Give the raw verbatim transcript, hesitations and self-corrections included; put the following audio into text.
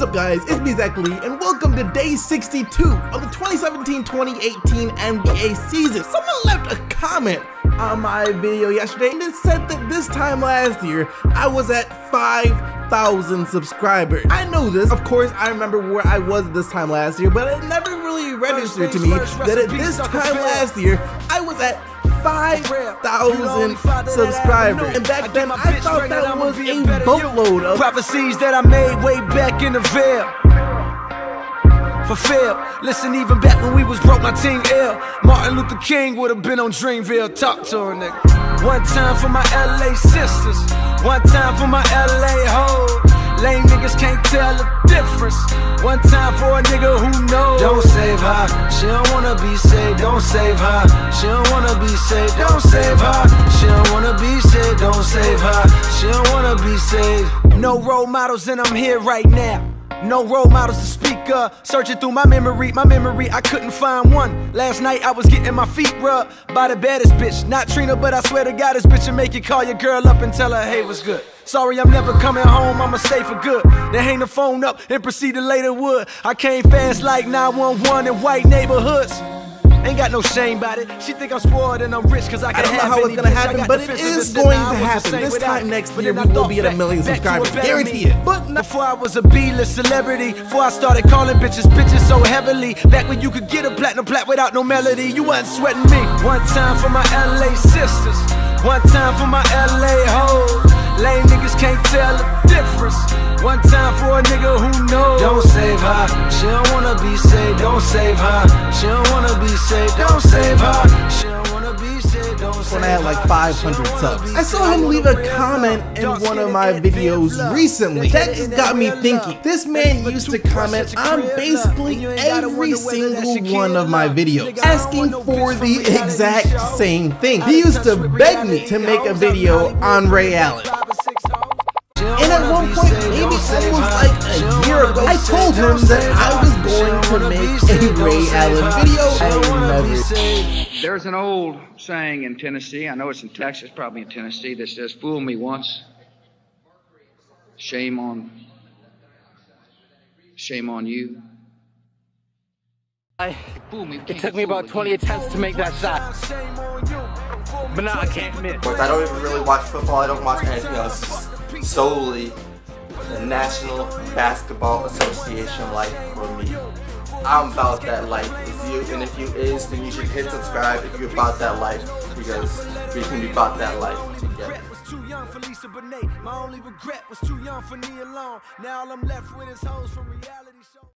up guys, it's me Zach Lee and welcome to day sixty-two of the twenty seventeen twenty eighteen N B A season. Someone left a comment on my video yesterday and it said that this time last year I was at five thousand subscribers. I know this, of course I remember where I was this time last year, but it never really registered to me that at this time last year I was at five thousand subscribers. And back then I thought that was a boatload of prophecies that I made way back in the veil. Fulfilled. Listen, even back when we was broke, my team ill. Martin Luther King would have been on Dreamville. Talk to her, nigga. One time for my L A sisters, one time for my L A hoes. Lame niggas can't tell the difference. One time for a nigga who knows. Don't save her, she don't wanna be saved. Don't save her, she don't wanna be saved. Don't save her, she don't wanna be saved. Don't save her, she don't wanna be saved. No role models and I'm here right now. No role models to speak of. Searching through my memory, my memory, I couldn't find one. Last night I was getting my feet rubbed by the baddest bitch. Not Trina, but I swear to God, this bitch will make you call your girl up and tell her, hey, what's good? Sorry, I'm never coming home, I'ma stay for good. Then hang the phone up and proceed to lay the wood. I came fast like nine one one in white neighborhoods. Ain't got no shame about it. She think I'm spoiled and I'm rich cause I can I don't know have how it's gonna bitch. happen, but it is going to happen. This time next year we will be at a million subscribers. Guarantee it. But before I was a B-list celebrity, before I started calling bitches bitches so heavily, back when you could get a platinum plat without no melody, you wasn't sweating me. One time for my L A sisters, one time for my L A hoes. Lame niggas can't tell the difference. One time for a nigga who knows. Don't save her, she don't wanna be saved. Don't save her, she don't wanna be saved. Don't save her, she don't wanna be saved. Don't save her. when I had like five hundred subs, I saw him leave a comment in one of my videos recently. That just got me thinking. This man used to comment on basically every single one of my videos, asking for the exact same thing. He used to beg me to make a video on Ray Allen. And at one point, maybe almost like a year ago, I told him that I was going to make a Ray Allen video. I never. There's an old saying in Tennessee, I know it's in Texas, probably in Tennessee, that says, fool me once, shame on, shame on you. I, it took me about twenty attempts to make that shot, but now I can't miss. I don't even really watch football, I don't watch anything else. Solely the National Basketball Association life for me. I'm about that life. Is you, and if you is, then you should hit subscribe if you're about that life, because we can be about that life together. Too young for Lisa Bonet. My only regret was too young for Nia Long. Now all I'm left with is hoes from reality.